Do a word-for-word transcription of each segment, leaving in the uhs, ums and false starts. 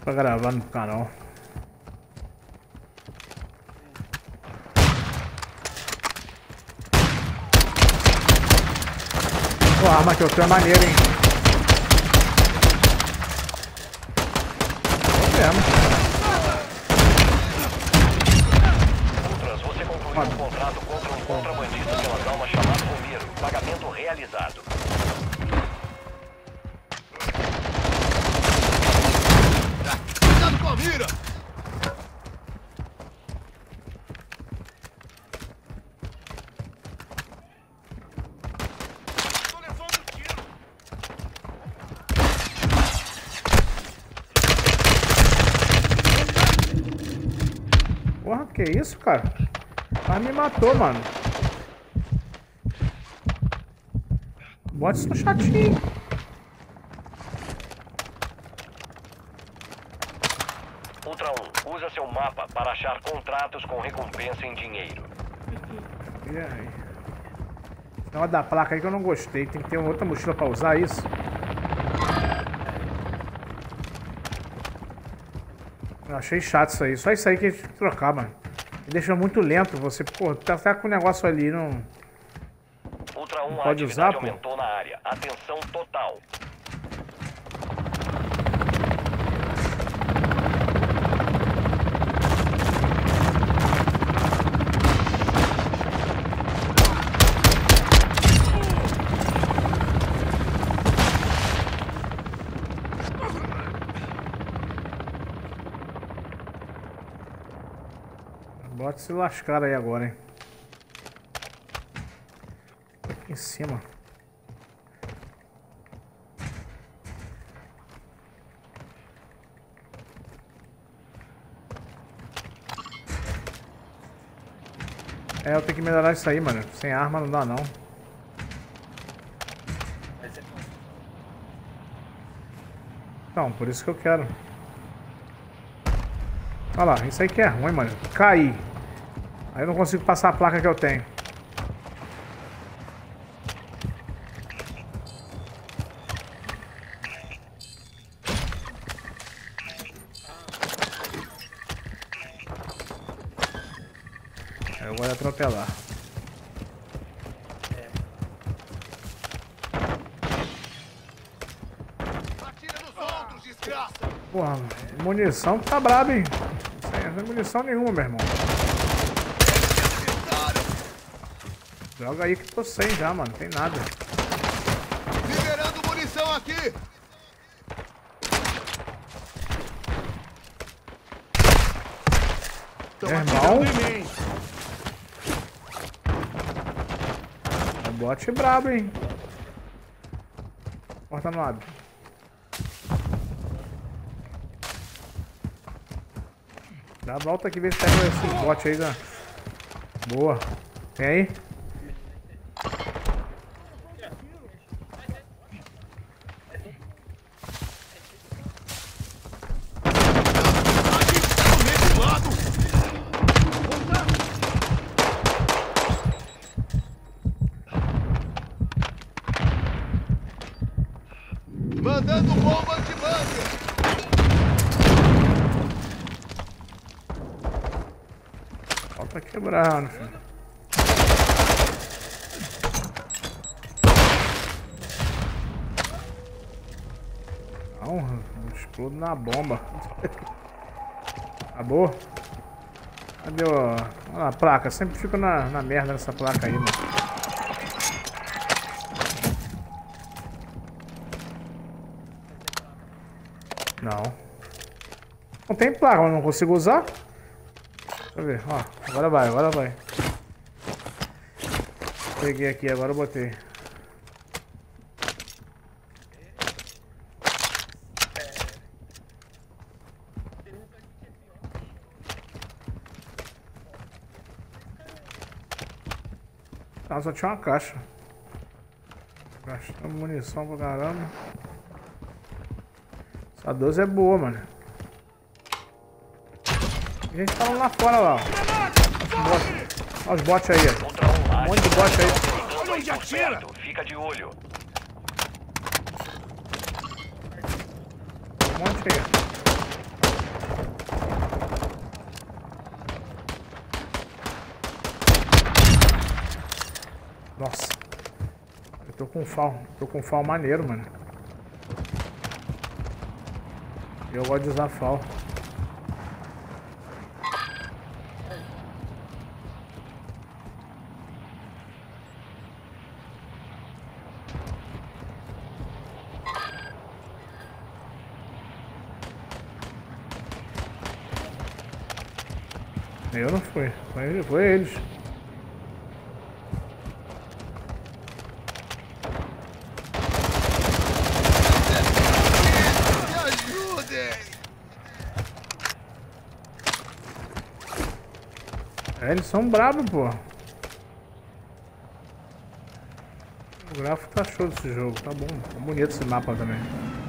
Pra gravar no canal. Pô, a arma que eu tenho é maneira, hein? Tô mesmo. Ultras, você concluiu um contrato contra um contrabandista pela Dalma chamado Romero. Pagamento realizado. Cuidado com a mira! Tô levando tiro! Porra, que isso, cara? Ah, me matou, mano. Bote isso no chatinho. Ultra um, usa seu mapa para achar contratos com recompensa em dinheiro. E aí? Tem uma da placa aí que eu não gostei. Tem que ter uma outra mochila pra usar isso. Eu achei chato isso aí. Só isso aí que a gente tem que trocar, mano. Me deixa muito lento. Você, pô, tá, tá com o negócio ali, não... Ultra um, Não a pode atividade usar, pô? aumentou na área. Atenção total. Bota se lascar aí agora, hein. Aqui em cima. É, eu tenho que melhorar isso aí, mano. Sem arma não dá, não. Então, por isso que eu quero. Olha lá, isso aí que é ruim, mano. Cair. Aí eu não consigo passar a placa que eu tenho. Eu vou atropelar. Atira nos outros, desgraça! Porra, munição tá braba, hein? Sem, sem munição nenhuma, meu irmão. Joga aí que tô sem já, mano. Não tem nada. Liberando munição aqui! Tão Meu atirando irmão. em mim! O bot é brabo, hein? Porta no lado. Dá a volta aqui, vê se pega esse bot aí, né? Boa. Tem aí? Nesse lado! Mandando bomba anti-bunker! Ó, tá quebrando, filho. Não, eu explodo na bomba. Acabou? Cadê o... Olha lá, a placa. Sempre fico na, na merda nessa placa aí, mano. Não. Não tem placa, eu não consigo usar. Deixa eu ver, ó. Agora vai, agora vai. Peguei aqui, agora eu botei. Ah, só tinha uma caixa. Gastamos munição pra caramba. Essa doze é boa, mano. A gente tá lá fora lá, ó. Olha os bots aí, ó. Um monte de bot aí. Olha, já tira! Fica de olho. Um monte aí. Tô com fal, tô com fal maneiro, mano. Eu gosto de usar fal. Eu não fui, foi, foi eles. Me ajudem! É, eles são bravos, pô. O gráfico tá show desse jogo, tá bom. Tá bonito esse mapa também.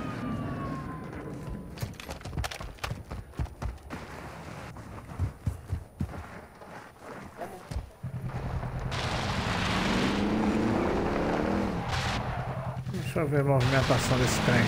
Deixa eu ver a movimentação desse trem.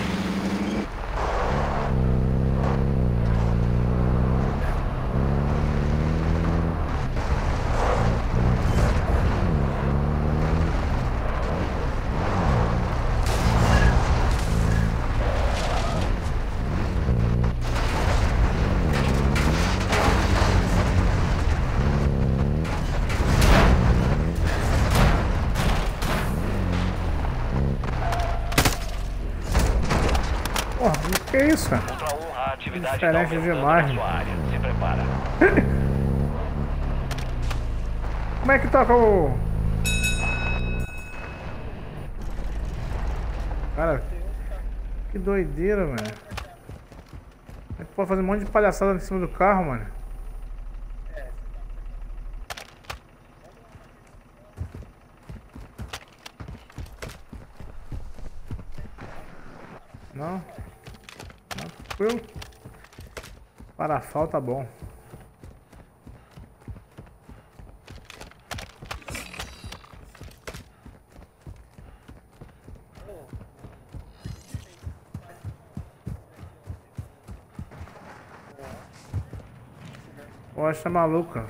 Porra, o que é isso, cara? Contra um, a atividade Diferente tá aumentando demais. na sua área. Se prepara. Como é que toca o... Cara, que doideira, mano. Como é que pode fazer um monte de palhaçada em cima do carro, mano? Não. Tranquilo. Parafal tá bom. Poxa, maluca.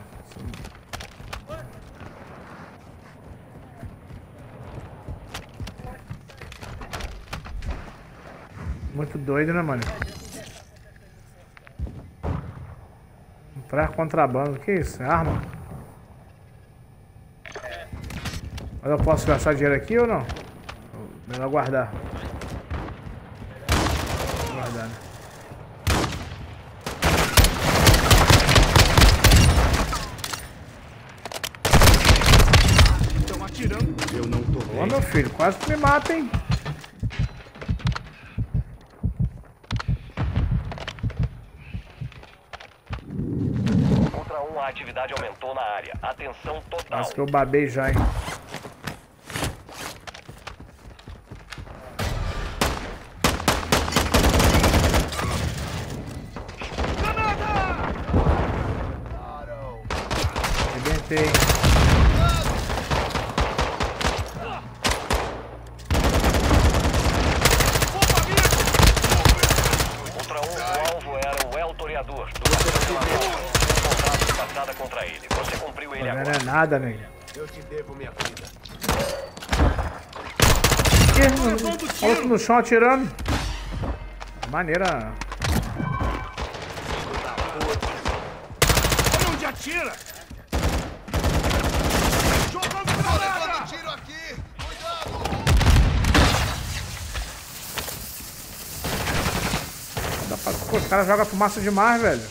Muito doido, né, mano? Pra contrabando, que isso? É arma? Mas eu posso gastar dinheiro aqui ou não? Melhor guardar. Vou guardar, né? Estão atirando. Eu não tô Ô, meu filho, quase que me mata, hein? Contra um, a atividade aumentou na área. Atenção total. Quase que eu babei já, hein? Arrebentei. Contra um, o alvo era o El Toreador. Do contrato passada contra ele. Você cumpriu ele Não agora. é nada, nego. Eu te devo minha vida. Ih, maluco no chão atirando. Maneira. Olha onde atira! Jogando Tô levando tiro aqui! Cuidado! Dá pra... Pô, os caras jogam fumaça demais, velho.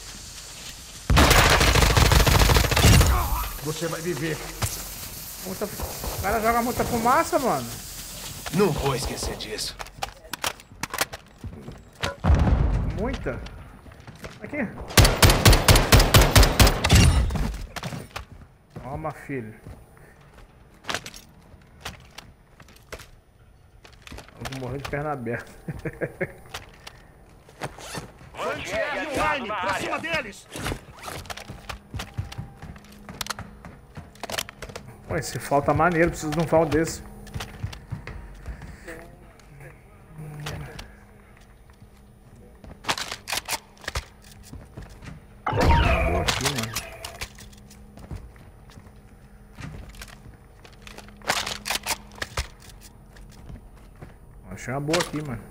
Você vai viver. Muita... O cara joga muita fumaça, mano. Não vou esquecer disso. Muita. Aqui. Toma, filho. Eu vou morrer de perna aberta. Mantier aliado na Pra área. cima deles! Pô, esse falta maneiro, preciso de um fal desse. Boa aqui, mano. Achei uma boa aqui, mano.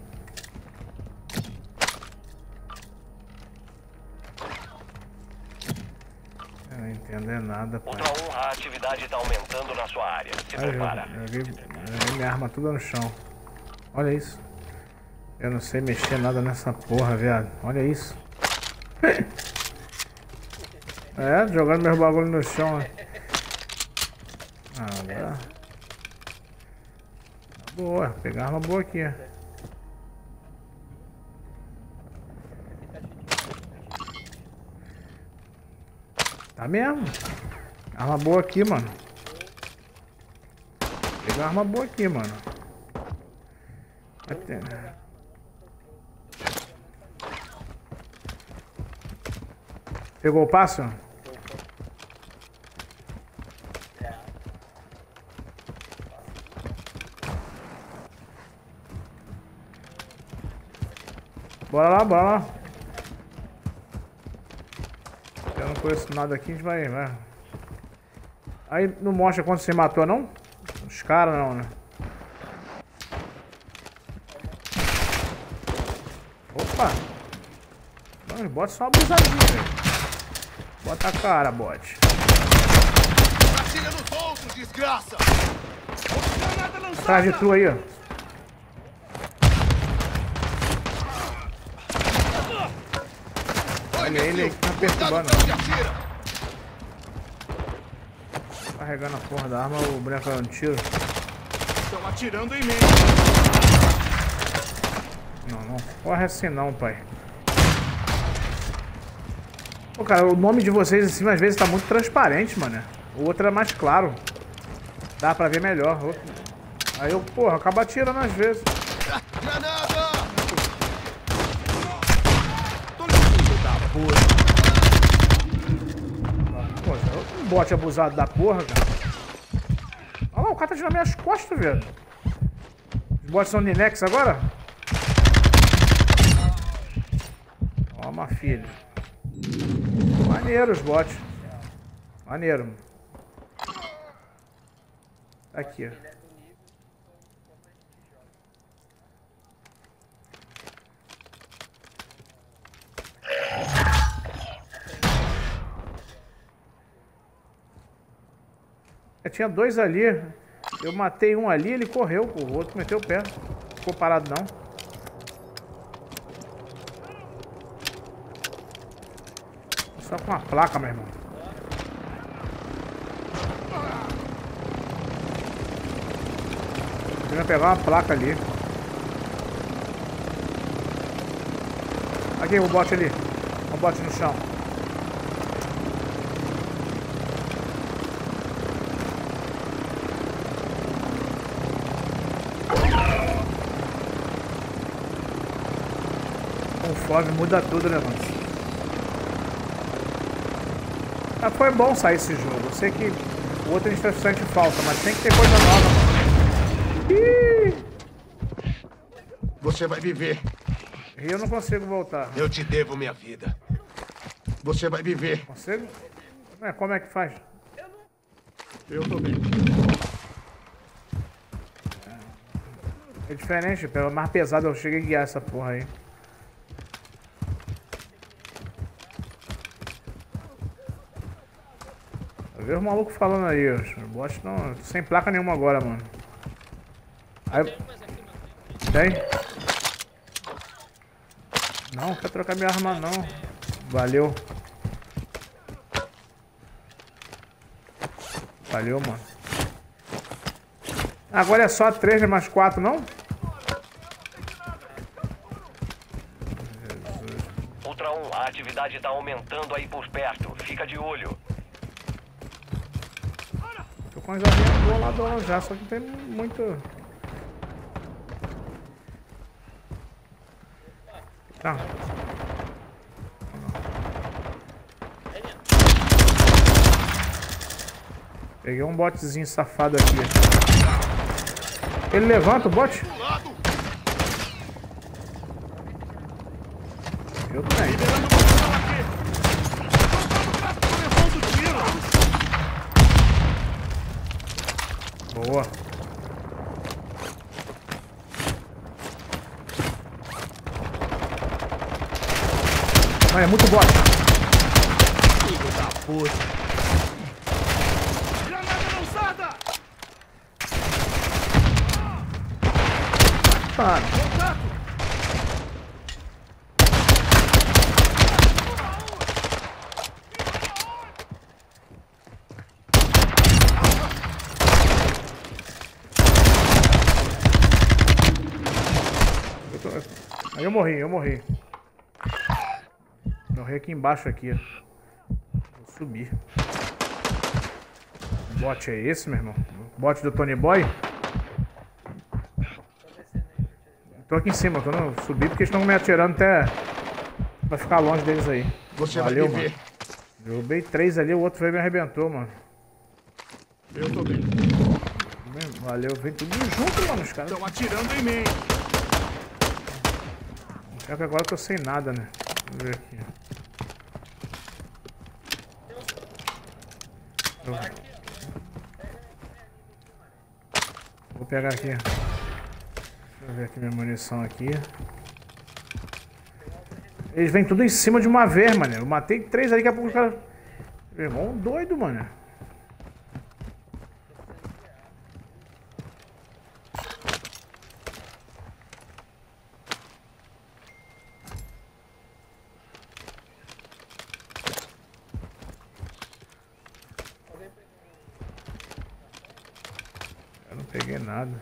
Eu não entendo é nada, pai. Ultra um, a atividade tá aumentando na sua área. Se Aí, prepara. eu joguei, joguei minha arma toda no chão. Olha isso. Eu não sei mexer nada nessa porra, viado. Olha isso. É, jogando meus bagulho no chão, né? Ah, agora. Boa, pegar arma boa aqui. Tá mesmo. Arma boa aqui, mano. Pegar arma boa aqui, mano. Até... Pegou o passo? Bora lá, bora lá. Eu não conheço nada aqui, a gente vai, vai. Aí não mostra quando você matou, não? Os caras não, né? Opa! Não, os bots são abusadinhos, velho. Bota a cara, bot. Atira nos outros, desgraça! Atrás de tu aí, ó. Olha ele aí que tá perturbando. Carregando a porra da arma, o boneco é um tiro. Estão atirando em mim. Não, não corre assim não, pai. Pô, cara, o nome de vocês assim às vezes tá muito transparente, mano. O outro é mais claro. Dá pra ver melhor. Aí eu, porra, acabo atirando às vezes. Granada! Pô, um bote abusado da porra, cara. Olha lá, o cara tá tirando minhas costas, velho. Os bots são Ninex agora? Toma, filho. Maneiro os bots. Maneiro. Tá aqui, ó. Eu tinha dois ali. Eu matei um ali, ele correu. O outro meteu o pé. Não ficou parado, não. Só com uma placa, meu irmão. Eu ia pegar uma placa ali. Aqui, o bot ali. O bot no chão. O fome muda tudo, né, mano? Ah, foi bom sair esse jogo. Eu sei que o outro a gente faz bastante falta, mas tem que ter coisa nova, mano. Ih! Você vai viver. E eu não consigo voltar. Eu te devo minha vida. Você vai viver. Consigo? É, como é que faz? Eu tô bem. É diferente, pelo mais pesado eu cheguei a guiar essa porra aí. Eu vi os malucos falando aí, os bots não. Sem placa nenhuma agora, mano. Aí. Tem? Não, quer trocar minha arma não. Valeu. Valeu, mano. Agora é só três, mais quatro, não? Ultra um, a atividade tá aumentando aí por perto. Fica de olho. Tô com as arminhas boas lá do lado já, só que não tem muito... Tá. Peguei um botezinho safado aqui. Ele levanta o bote? Eu também. Boa. Não, é muito bot. Filho da puta. Granada lançada! Mano. Contato! Aí eu morri, eu morri. Morri aqui embaixo aqui, ó. Vou subir. Que bot é esse, meu irmão? Bot do Tony Boy? Tô aqui em cima, eu não subi porque estão me atirando até pra ficar longe deles aí. Você Valeu, vai me mano. ver. Derrubei três ali, o outro veio e me arrebentou, mano. Eu tô bem. Valeu, vem tudo junto, mano, os caras. Estão atirando em mim. Pior que agora eu tô sem nada, né? Vamos ver aqui. Eu... Vou pegar aqui. Deixa eu ver aqui minha munição aqui. Eles vêm tudo em cima de uma vez, mano. Eu matei três ali, daqui a pouco os caras... Meu irmão, doido, mano. Eu não peguei nada.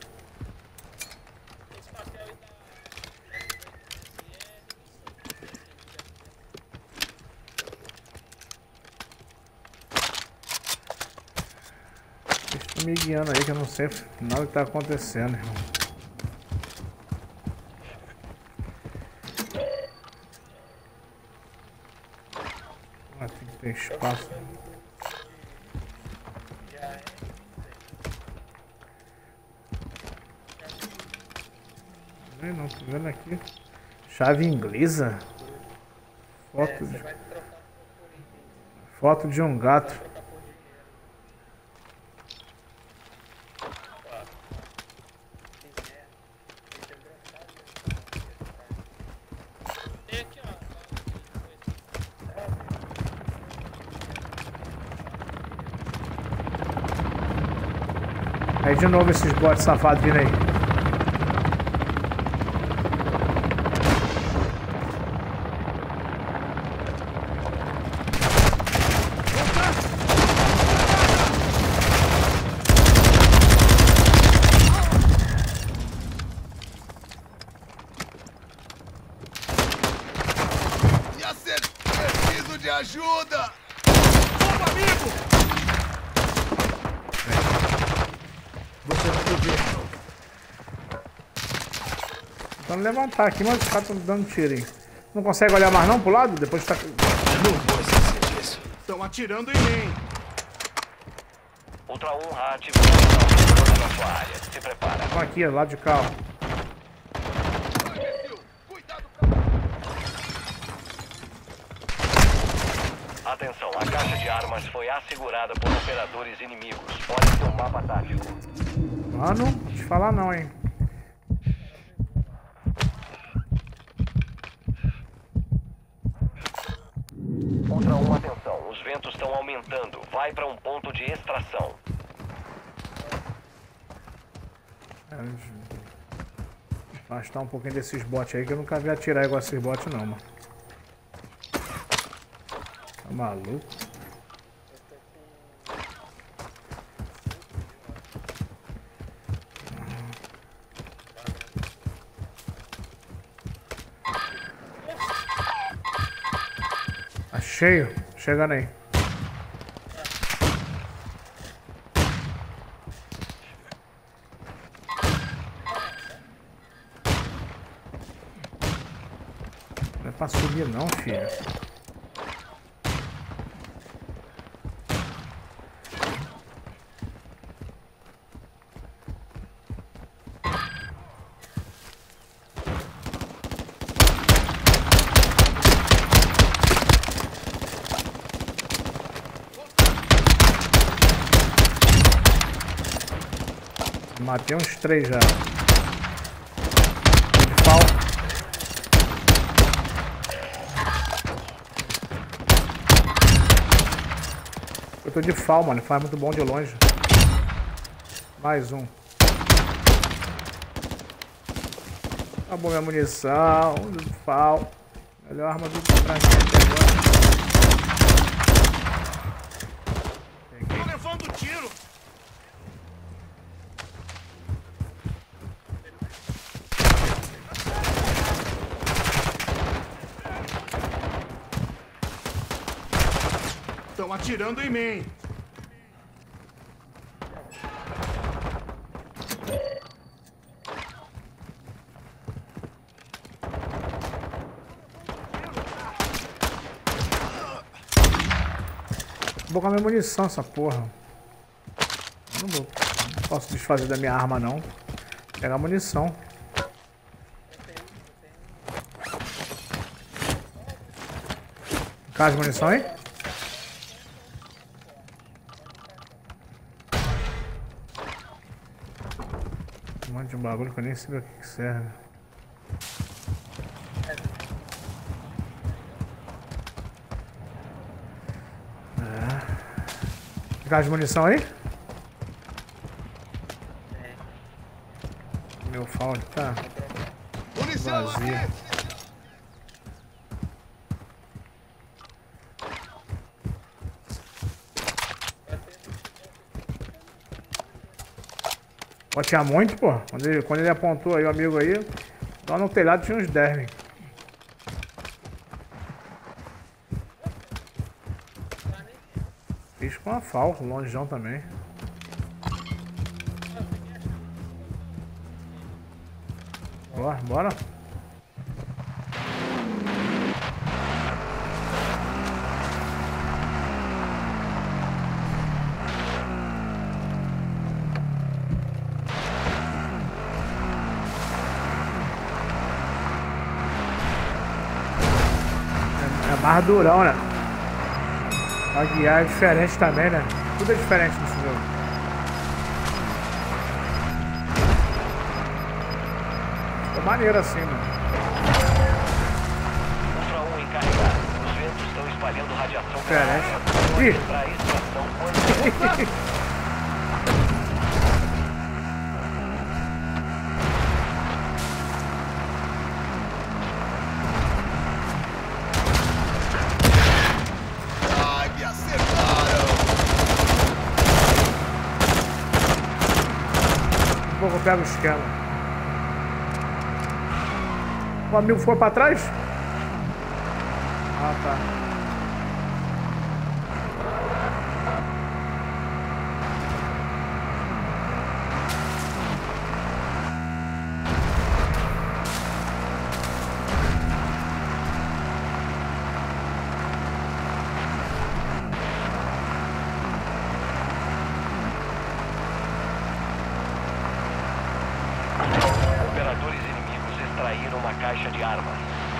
Eles estão me guiando aí que eu não sei nada que tá acontecendo, irmão. Ah, tem que ter espaço. Não, tô vendo aqui. Chave inglesa? Foto de... Foto de um gato. Aí de novo esses bots safados vindo aí. Me acerta! Preciso de ajuda! Opa, amigo! Você vai me ver. Tentando levantar aqui, mas os caras estão dando tiro aí. Não consegue olhar mais não pro lado? Depois tá... Não vou esquecer disso. Estão atirando em mim. Ultra um, Hat, visualização na sua área. Se prepara. Estão aqui, ó, lado de cá, ó. Cuidado! Atenção, a caixa de armas foi assegurada por operadores inimigos. Pode ser um mapa tático. Mano, não te falar não, hein. Ultra um, atenção. Os ventos estão aumentando. Vai para um ponto de extração. É, afastar um pouquinho desses bots aí que eu nunca vi atirar igual esses bots não, mano. Tá maluco? Tá cheio? Chegando aí. Não é pra subir não, filho. Matei uns três já. De pau. tô de F A L, mano. Faz muito bom de longe. Mais um. Acabou minha munição. F A L. Melhor arma do Brasil até agora. Tô levando tiro. Estão atirando em mim. Vou com a minha munição, essa porra. Não, vou, não posso desfazer da minha arma, não. Pegar munição. Caixa de munição aí? Um monte de bagulho que eu nem sei o que que serve. Caixa de munição aí? É. Meu F A L tá vazio. Pode tinha muito, pô. Quando ele, quando ele apontou aí o amigo aí, lá no telhado tinha uns dez, né? Fiz com a F A L, longeão também. Bora, bora. É, é mais durão, né? A guiar é diferente também, né? Tudo é diferente nesse jogo. Ficou maneiro assim, mano. Ultra um encarregado. Os ventos estão espalhando radiação pela Diferente. área. Ih! Para a extração quando... Ai, me acertaram. Um pouco eu pego o esquema. O amigo foi pra trás? Ah, tá. Operadores inimigos extraíram uma caixa de armas.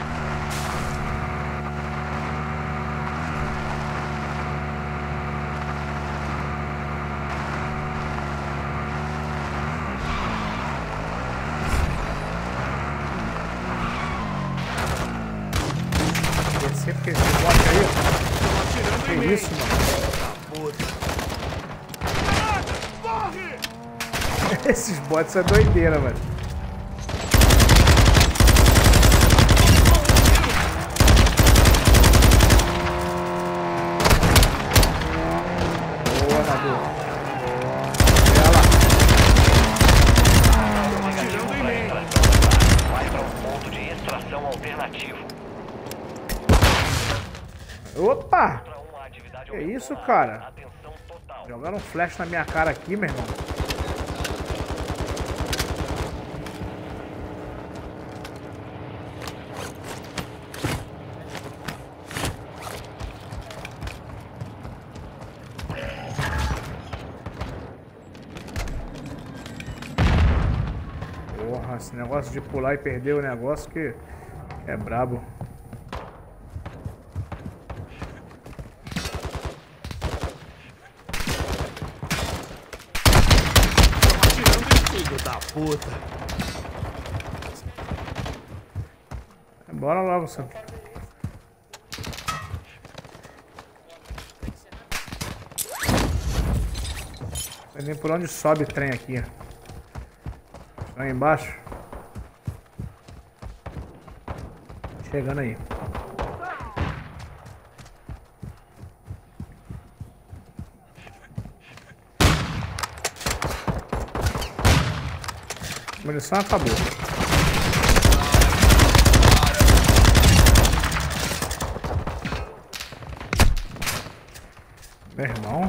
Descer porque esse bote aí, Estão atirando que em mim. isso, mano. Corre! Esses bots é doideira, velho. Boa, Nadu. Ela. Negativo atirando em para mim. extração. Vai para um ponto de extração alternativo. Opa! Ultra um, a atividade Que aumentou isso, na cara? área. Atenção total. Jogaram um flash na minha cara aqui, meu irmão. Porra, esse negócio de pular e perder o negócio que é brabo. Atirando em filho da puta. Bora logo, Sam. Não sei nem por onde sobe o trem aqui. Aí embaixo. Chegando aí. A munição acabou. Meu irmão.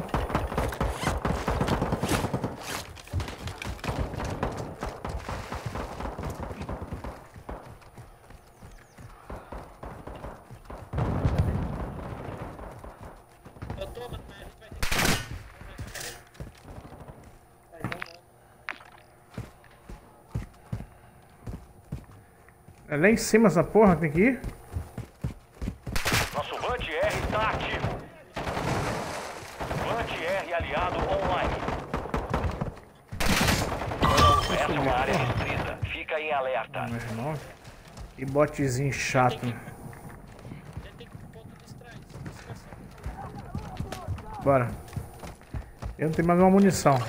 É lá em cima essa porra, tem que ir. Nosso V A N T R está ativo. V A N T R aliado online. Essa é uma área restrita. Fica em alerta. Meu irmão. Que botezinho chato. Bora. Eu não tenho mais uma munição.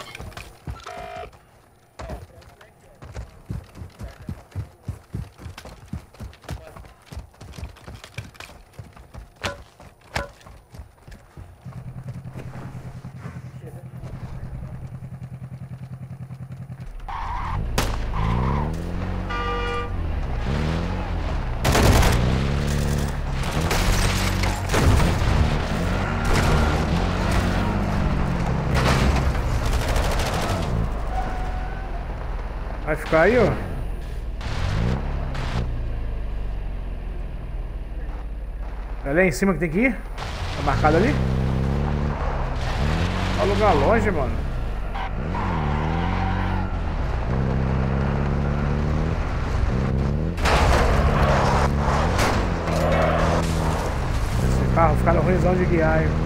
Vai ficar aí, ó. É lá em cima que tem que ir? Tá marcado ali? Olha o lugar longe, mano. Esse carro fica ruimzão de guiar, hein?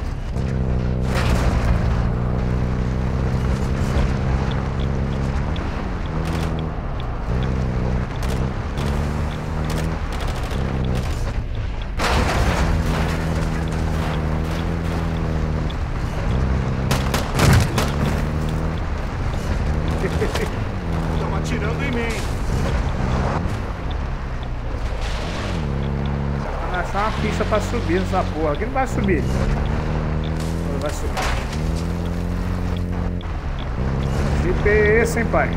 Estão atirando em mim. Vou achar uma pista pra subir nessa porra. Aqui não vai subir. Não vai subir. Jeep é esse, hein, pai?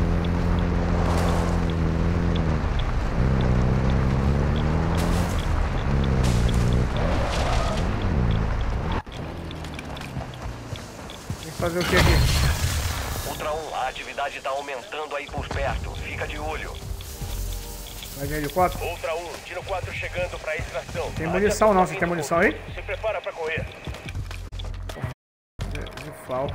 Tem que fazer o que aqui? Ultra um, a atividade está aumentando aí por perto. Fica de olho. Vai de helicóptero? Ultra um, Dino quatro chegando para extração. Tem munição não, você tem munição aí? Se prepara para correr. De, de falta.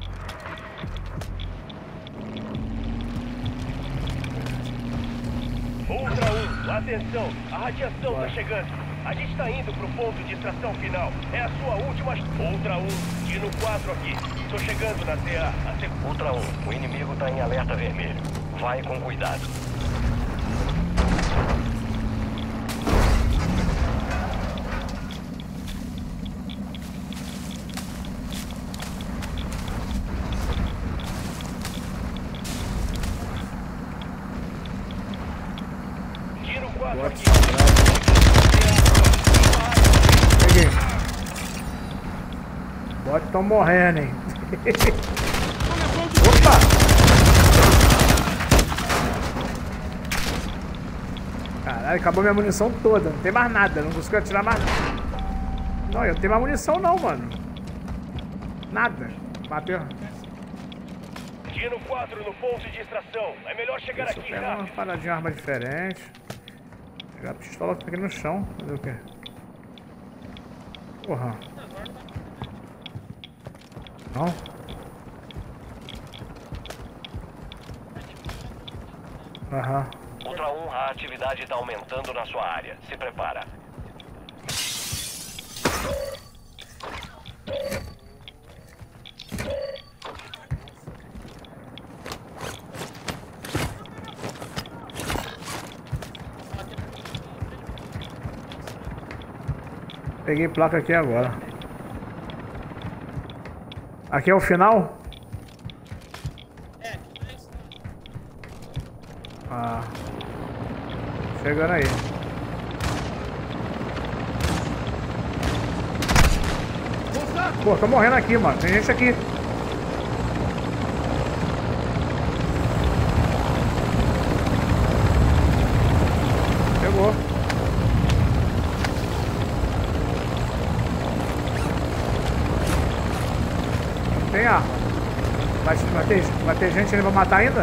Ultra um, atenção, a radiação está chegando. A gente está indo para o ponto de extração final. É a sua última... Ultra um, Dino quatro aqui. Estou chegando na C A. A C... Ultra um, o inimigo está em alerta vermelho. Vai com cuidado. Dino quatro aqui. Peguei. Bote estão morrendo, hein? Opa! Caralho, acabou minha munição toda. Não tem mais nada. Não consigo atirar mais nada. Não, eu não tenho mais munição não, mano. Nada. Bateu. Dino quatro no ponto de extração. É melhor chegar Deixa eu aqui, pegar uma rápido. paradinha de arma diferente. Pegar a pistola que tá aqui no chão. Fazer o quê? Porra. Não? Aham. Ultra um, a atividade está aumentando na sua área. Se prepara. Peguei placa aqui agora. Aqui é o final? Chegando aí. Pô, tô morrendo aqui, mano. Tem gente aqui. Pegou. Tem arma. Vai, vai, ter, vai ter gente ainda pra matar ainda?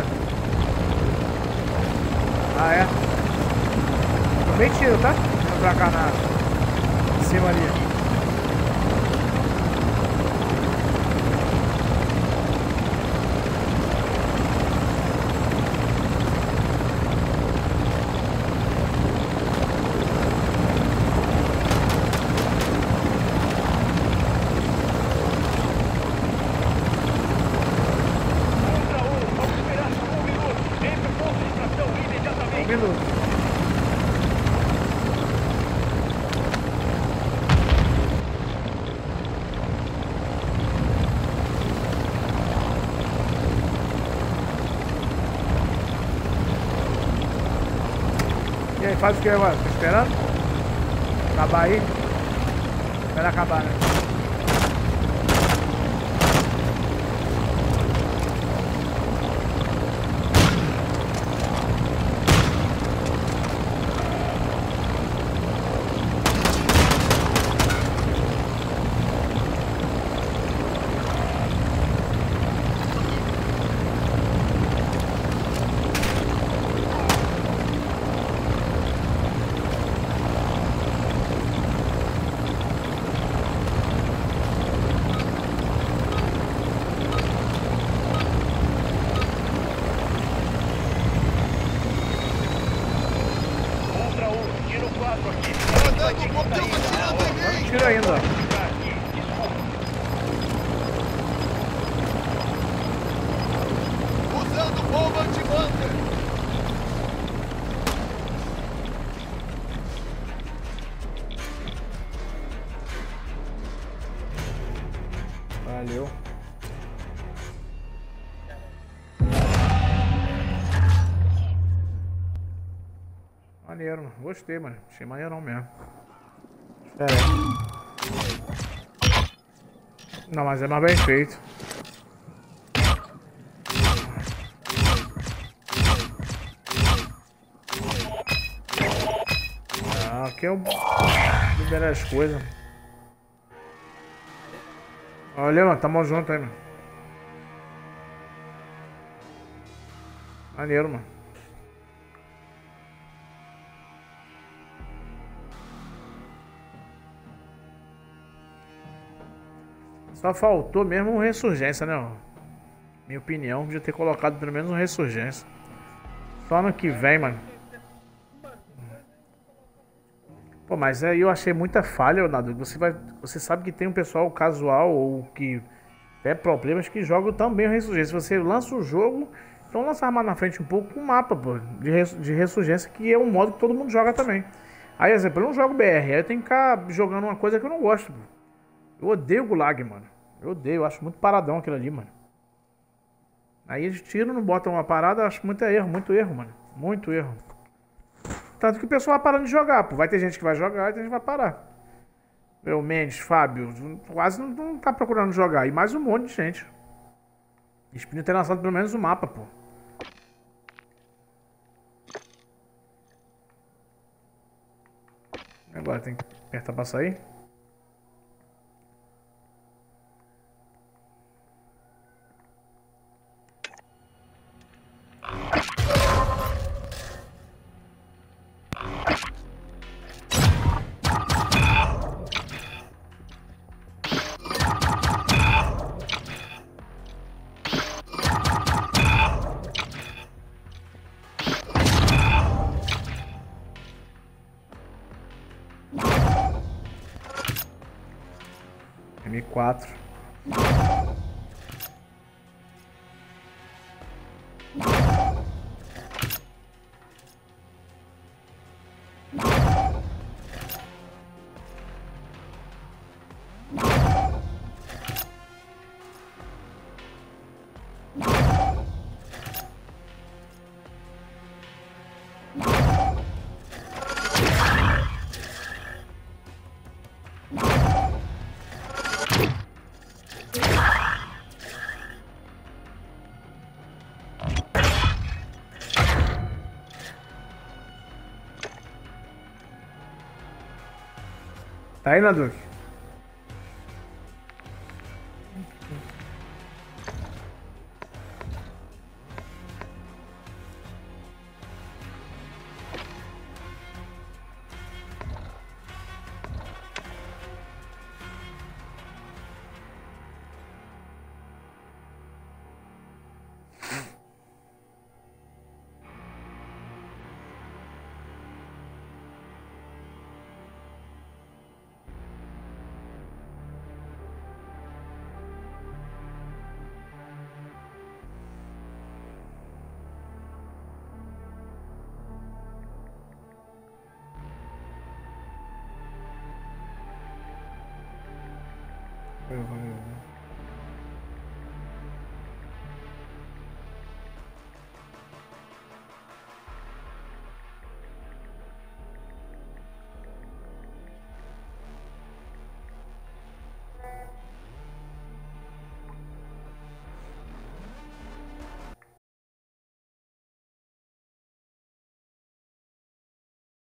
Ah, é? Tomei tiro, tá? Vem pra cá na... em cima ali. E aí, faz o que agora? Tá esperando? Acabar aí? Espera acabar, né? Tira ainda. Usando bomba anti-bunker. Valeu. Maneiro, mano. Gostei, mano. Achei maneirão mesmo. Espera aí. Não, mas é mais bem feito. Ah, aqui é o... liberar as coisas. Olha, mano. Tamo junto aí, mano. Maneiro, mano. Só faltou mesmo um Ressurgência, né? Ó. Minha opinião, podia ter colocado pelo menos um Ressurgência. Só ano que vem, mano. Pô, mas aí eu achei muita falha, Leonardo. Você, vai, você sabe que tem um pessoal casual ou que tem problemas que jogam também o Ressurgência. Você lança o jogo, então lança mais na frente um pouco com o mapa, pô, de, res, de Ressurgência, que é um modo que todo mundo joga também. Aí, exemplo, eu não jogo B R, aí eu tenho que ficar jogando uma coisa que eu não gosto, pô. Eu odeio o Gulag, mano. Eu odeio, eu acho muito paradão aquilo ali, mano. Aí eles tiram, não botam uma parada, eu acho muito erro, muito erro, mano. Muito erro. Tanto que o pessoal vai parando de jogar, pô. Vai ter gente que vai jogar e tem gente que vai parar. Meu, Mendes, Fábio, quase não, não tá procurando jogar. E mais um monte de gente. Eles podiam ter lançado pelo menos o mapa, pô. Agora tem que apertar pra sair. M quatro. Tá aí, Nadu? Eu vou-